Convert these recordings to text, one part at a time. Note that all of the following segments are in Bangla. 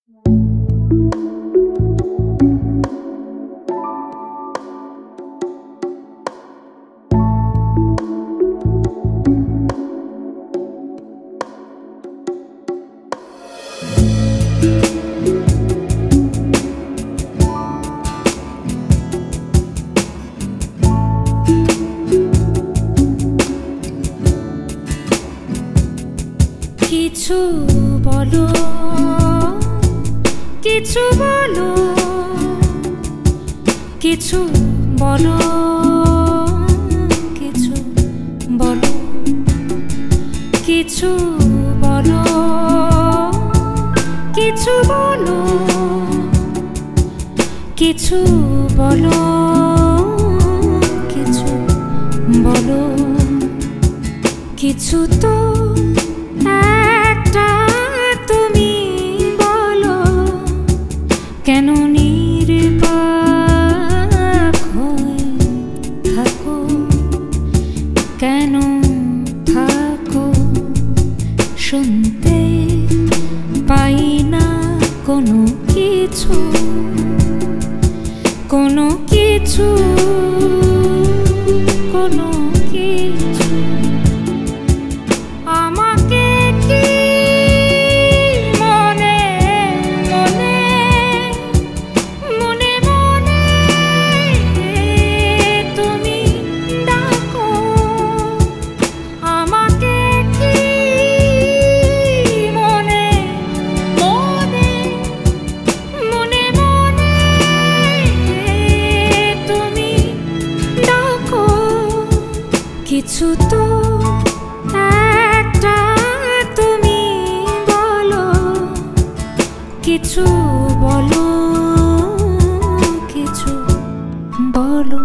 किछु बोलो, किछु बोलो, किछु बोलो, किछु बोलो, किछु बोलो, किछु बोलो, किछु बोलो, किछु बोलो, किछु तो কেন নির্বাক হয়ে থাকো, কেন থাকো শুনতে পাই না কোনো কিছু, কোনো কিছু, কোনো কিছু। আমাকে কি কিছু তো একটা তুমি বলো, কিছু বলো, কিছু বলো।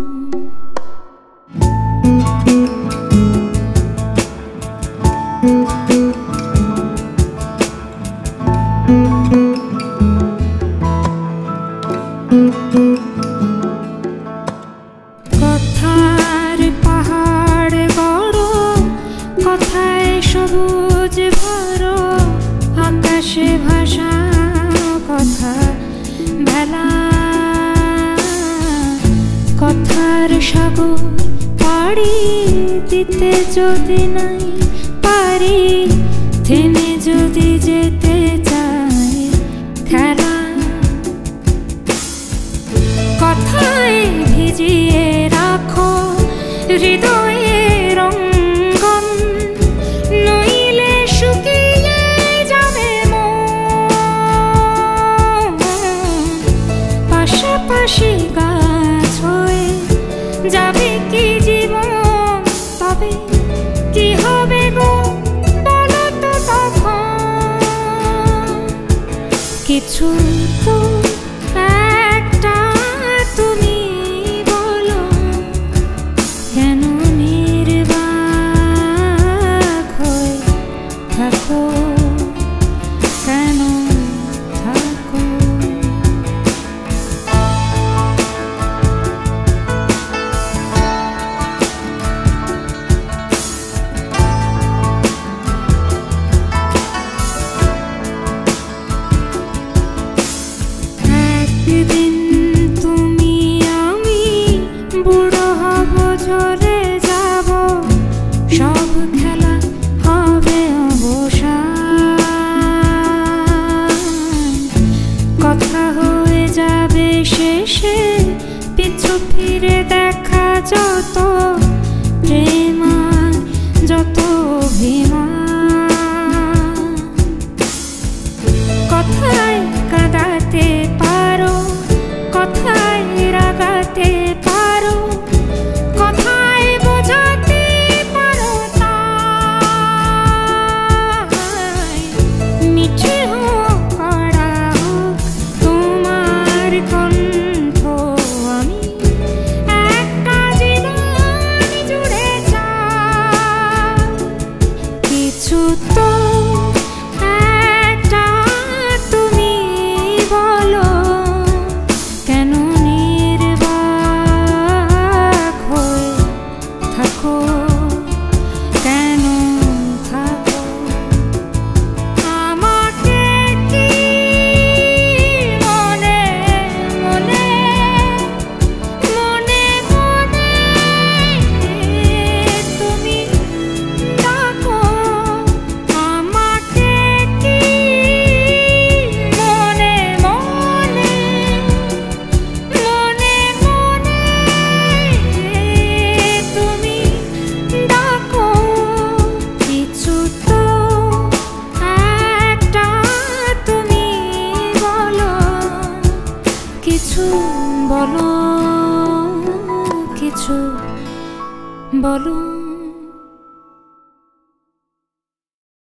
কথার পাহাড় গড়, কথায় সবুজ ভরো, আকাশে ভাষা কথা ভেলা, কথার সাগর পাড়ি দিতে যদি নাই পারি, থেমে যদি যেতে চাই খেলা, কথায় ভিজিয়ে রাখো হৃদয়ের অঙ্গন, নইলে শুকিয়ে যাবে মন। পাশাপাশি গাছ হয়ে যাবে কি জীবন, তবে কি হবে গো বলো তো তখন। কিছু তো একটা তুমি বলো, কেন নির্বাক হয়ে থাকো, কেন থাকো। একদিন তুমি আমি বুড়ো হব, ঝরে যাব, সব খেলা হবে অবসান। বলো, কিছু বলো।